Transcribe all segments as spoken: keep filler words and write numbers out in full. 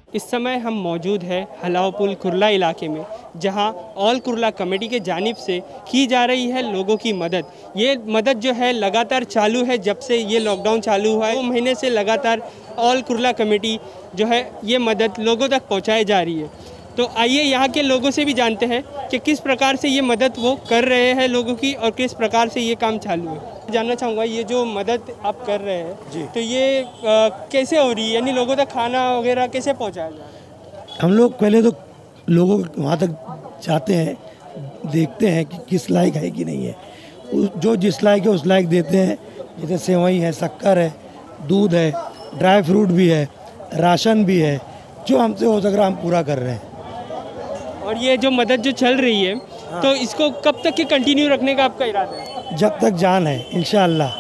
इस समय हम मौजूद है हलाव पुल कुर्ला इलाके में, जहां ऑल कुर्ला कमेटी के जानिब से की जा रही है लोगों की मदद। ये मदद जो है लगातार चालू है, जब से ये लॉकडाउन चालू हुआ है दो महीने से लगातार ऑल कुर्ला कमेटी जो है ये मदद लोगों तक पहुंचाई जा रही है। तो आइए यहाँ के लोगों से भी जानते हैं कि किस प्रकार से ये मदद वो कर रहे हैं लोगों की और किस प्रकार से ये काम चालू है। जानना चाहूँगा, ये जो मदद आप कर रहे हैं जी, तो ये आ, कैसे हो रही है, यानी लोगों तक खाना वगैरह कैसे पहुँचाया जा रहा है? हम लोग पहले तो लोगों वहाँ तक जाते हैं, देखते हैं कि किस लायक है कि नहीं है, जो जिस लायक है उस लायक देते हैं। जैसे सेवई है, शक्कर है, दूध है, ड्राई फ्रूट भी है, राशन भी है, जो हमसे हो सक रहा हम पूरा कर रहे हैं। और ये जो मदद जो चल रही है हाँ। तो इसको कब तक ये कंटिन्यू रखने का आपका इरादा है? जब तक जान है इंशाअल्लाह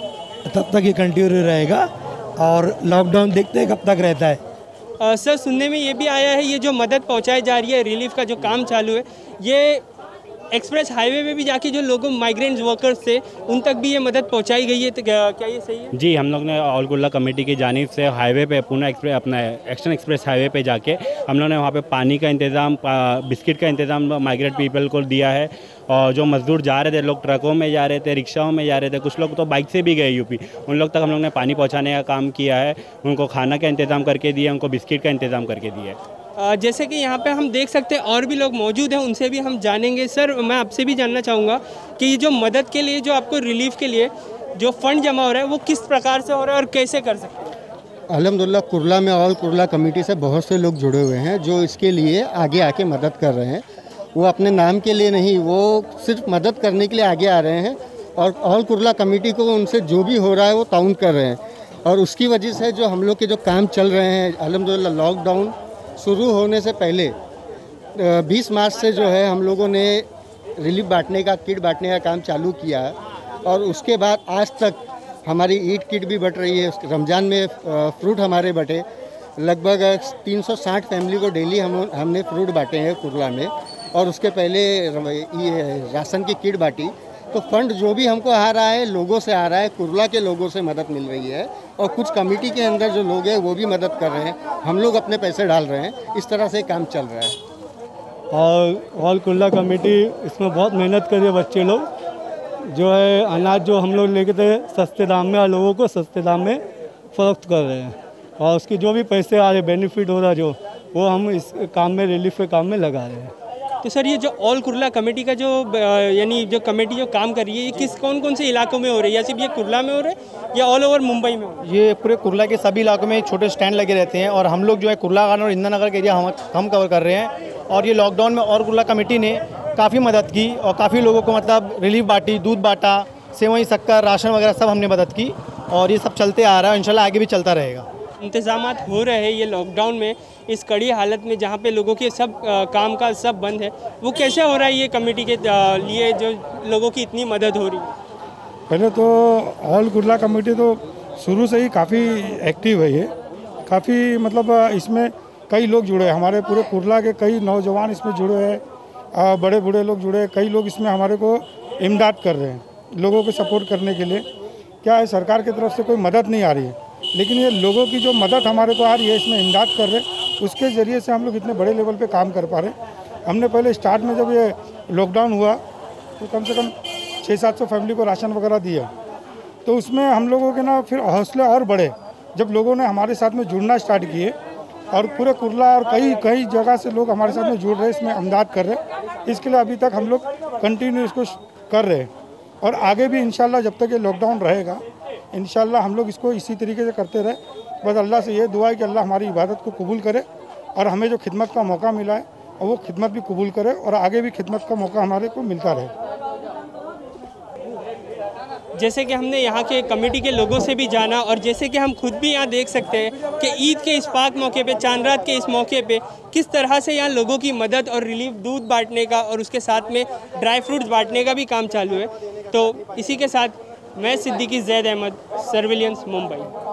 तब तक ये कंटिन्यू रहेगा, और लॉकडाउन देखते हैं कब तक रहता है। आ, सर, सुनने में ये भी आया है ये जो मदद पहुंचाई जा रही है, रिलीफ का जो काम चालू है, ये एक्सप्रेस हाईवे पे भी जाके जो लोगों माइग्रेंट्स वर्कर्स थे उन तक भी ये मदद पहुंचाई गई है, तो क्या, क्या ये सही है? जी, हम लोग ने ऑल कुर्ला कमेटी की जानिब से हाईवे पे पूना एक्सप्रेस अपना एक्शन एक्सप्रेस हाईवे पे जाके हम लोग ने वहाँ पे पानी का इंतज़ाम, बिस्किट का इंतज़ाम माइग्रेंट पीपल को दिया है। और जो मज़दूर जा रहे थे, लोग ट्रकों में जा रहे थे, रिक्शाओं में जा रहे थे, कुछ लोग तो बाइक से भी गए यूपी, उन लोग तक हम लोग ने पानी पहुँचाने का काम किया है। उनको खाना का इंतज़ाम करके दिया, उनको बिस्किट का इंतज़ाम करके दिया है। जैसे कि यहाँ पे हम देख सकते हैं और भी लोग मौजूद हैं, उनसे भी हम जानेंगे। सर, मैं आपसे भी जानना चाहूँगा कि ये जो मदद के लिए, जो आपको रिलीफ के लिए जो फंड जमा हो रहा है, वो किस प्रकार से हो रहा है और कैसे कर सकते हैं? अल्हम्दुलिल्लाह, कुर्ला में ऑल कुर्ला कमेटी से बहुत से लोग जुड़े हुए हैं जो इसके लिए आगे आके मदद कर रहे हैं। वो अपने नाम के लिए नहीं, वो सिर्फ मदद करने के लिए आगे आ रहे हैं, और ऑल कुर्ला कमेटी को उनसे जो भी हो रहा है वो ताउन कर रहे हैं। और उसकी वजह से जो हम लोग के जो काम चल रहे हैं, अल्हम्दुलिल्लाह लॉकडाउन शुरू होने से पहले बीस मार्च से जो है हम लोगों ने रिलीफ बांटने का, किट बांटने का काम चालू किया है, और उसके बाद आज तक हमारी ईद किट भी बट रही है। रमज़ान में फ्रूट हमारे बटे, लगभग तीन सौ साठ फैमिली को डेली हम हमने फ्रूट बांटे हैं कुर्ला में, और उसके पहले ये राशन की किट बांटी। तो फंड जो भी हमको आ रहा है लोगों से आ रहा है, कुर्ला के लोगों से मदद मिल रही है, और कुछ कमेटी के अंदर जो लोग हैं वो भी मदद कर रहे हैं, हम लोग अपने पैसे डाल रहे हैं, इस तरह से काम चल रहा है। और ऑल कुर्ला कमेटी इसमें बहुत मेहनत कर रही है। बच्चे लोग जो है अनाज जो हम लोग लेके थे सस्ते दाम में, और लोगों को सस्ते दाम में फ़रोख्त कर रहे हैं, और उसके जो भी पैसे आ रहे, बेनिफिट हो रहा जो, वो हम इस काम में, रिलीफ के काम में लगा रहे हैं। तो सर, ये जो ऑल कुर्ला कमेटी का जो यानी जो कमेटी जो काम कर रही है, ये किस कौन कौन से इलाकों में हो रही है, या सिर्फ ये कुर्ला में हो रहा है या ऑल ओवर मुंबई में हो रहा है? ये पूरे कुर्ला के सभी इलाकों में छोटे स्टैंड लगे रहते हैं, और हम लोग जो है कुर्ला गार्डन और इंदिरा नगर के एरिया हम हम कवर कर रहे हैं। और ये लॉकडाउन में ऑल कुर्ला कमेटी ने काफ़ी मदद की, और काफ़ी लोगों को मतलब रिलीफ बांटी, दूध बांटा, सेवई, शक्कर, राशन वगैरह सब हमने मदद की, और ये सब चलते आ रहा है, इंशाल्लाह आगे भी चलता रहेगा। इंतज़ामात हो रहे हैं ये लॉकडाउन में, इस कड़ी हालत में जहाँ पे लोगों के सब आ, काम का सब बंद है, वो कैसे हो रहा है ये कमेटी के लिए जो लोगों की इतनी मदद हो रही है? पहले तो ऑल कुर्ला कमेटी तो शुरू से ही काफ़ी एक्टिव है। ये काफ़ी मतलब इसमें कई लोग जुड़े हैं, हमारे पूरे कुर्ला के कई नौजवान इसमें जुड़े हैं, बड़े बूढ़े लोग जुड़े हैं, कई लोग इसमें हमारे को इमदाद कर रहे हैं लोगों को सपोर्ट करने के लिए। क्या है, सरकार की तरफ से कोई मदद नहीं आ रही है, लेकिन ये लोगों की जो मदद हमारे को आ रही है, इसमें इमदाद कर रहे हैं, उसके ज़रिए से हम लोग इतने बड़े लेवल पे काम कर पा रहे हैं। हमने पहले स्टार्ट में जब ये लॉकडाउन हुआ तो कम से कम छः सात सौ फैमिली को राशन वगैरह दिया, तो उसमें हम लोगों के ना फिर हौसले और बढ़े जब लोगों ने हमारे साथ में जुड़ना स्टार्ट किए, और पूरे कुर्ला और कई कई जगह से लोग हमारे साथ में जुड़ रहे हैं, इसमें इमदाद कर रहे हैं। इसके लिए अभी तक हम लोग कंटिन्यू इसको कर रहे हैं, और आगे भी इंशाल्लाह जब तक ये लॉकडाउन रहेगा इंशाल्लाह हम लोग इसको इसी तरीके से करते रहे। बस अल्लाह से ये दुआ है कि अल्लाह हमारी इबादत को कबूल करे, और हमें जो खिदमत का मौका मिला है और वो खिदमत भी कबूल करे, और आगे भी खिदमत का मौका हमारे को मिलता रहे। जैसे कि हमने यहाँ के कमेटी के लोगों से भी जाना, और जैसे कि हम खुद भी यहाँ देख सकते हैं कि ईद के इस पाक मौके पे, चांद रात के इस मौके पे किस तरह से यहाँ लोगों की मदद और रिलीफ, दूध बांटने का और उसके साथ में ड्राई फ्रूट्स बांटने का भी काम चालू है। तो इसी के साथ मैं सिद्दीकी ज़ैद अहमद, सर्विलियंस, मुंबई।